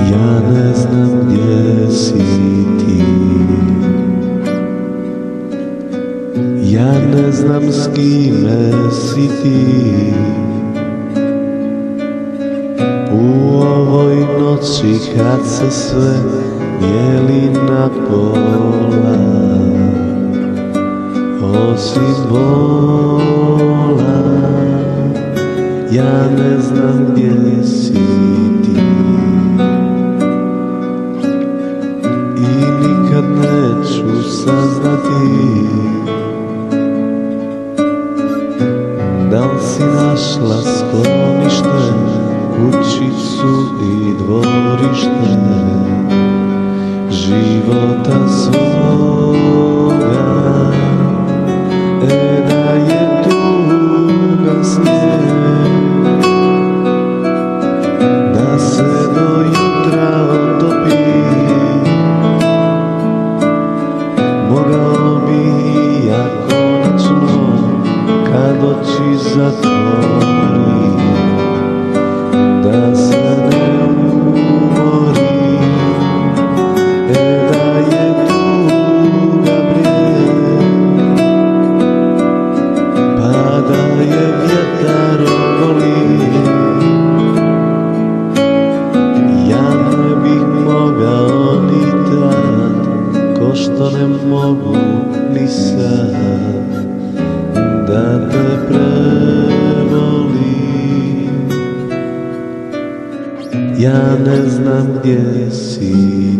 Ja ne znam gdje si ti, ja ne znam s kime si ti. U ovoj noći kad se sve dijeli na pola, osim bola, ja ne znam gdje si ti. I nikad neću saznati da li si našla sklonište, kućicu i dvorište života svoga. Da je tuga snijeg, da se do jutra otopi, mogao bi ja konačno kad oči zatvori, da se ne umori. Da je tuga brijeg, pa da je vjetar okoli, ja ne bih mogao ni tad, ko što ne mogu ni sad, da te prevolim. Ja ne znam gdje si